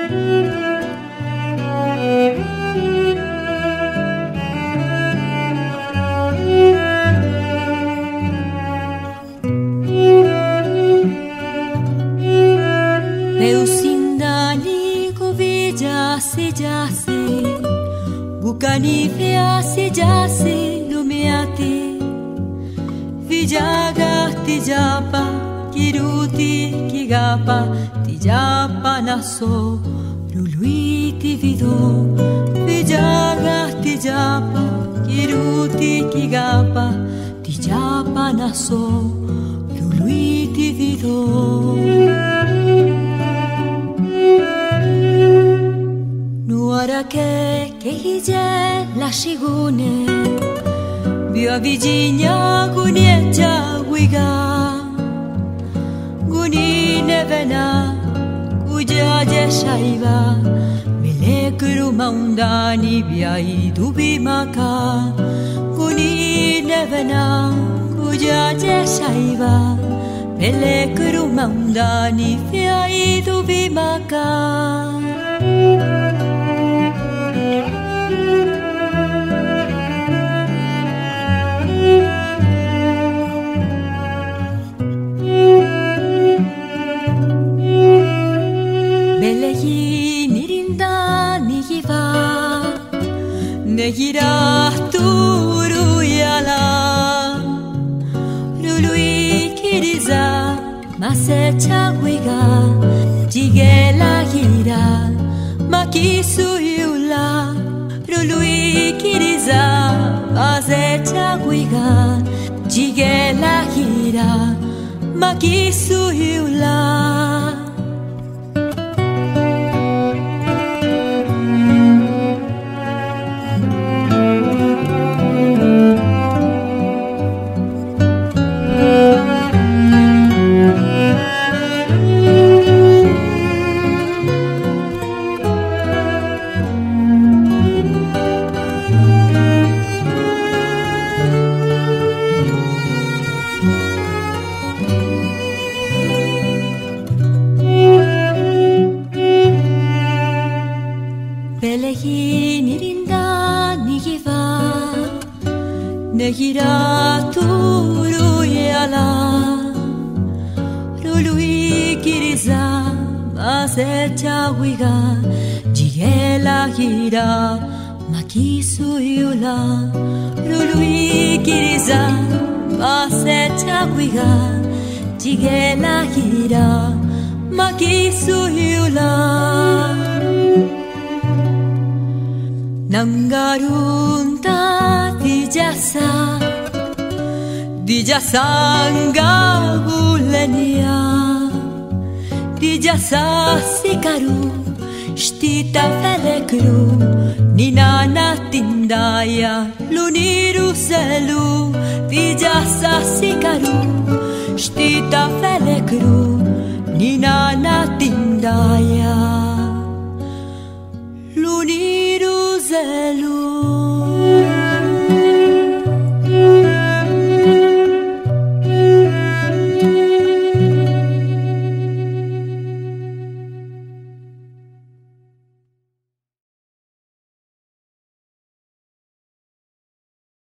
Bukani feasi jasi lumiati Vijaga tijapa kiruti kigapa Tijapa naso luluiti vido Vijaga tijapa kiruti kigapa Tijapa naso luluiti vido Nuara che hije la shigune Bia viginia gunieja guiga Guni nevena kujaje shaiva Melekuru maundani bia idubi maka Guni nevena kujaje shaiva Melekuru maundani bia idubi maka Negira turu yala Lului kiriza Masecha guiga Jigela gira Makisu yula Lului kiriza Masecha guiga Jigela gira Makisu yula Negira turu yala Lului kiriza Masecha guiga Jigela gira Makisu yula Lului kiriza Masecha guiga Jigela gira Makisu yula Nangarunta Dijasa ngagulenia Dijasa sikaru Shtita felekru Ninana tindaya Luniru selu Dijasa sikaru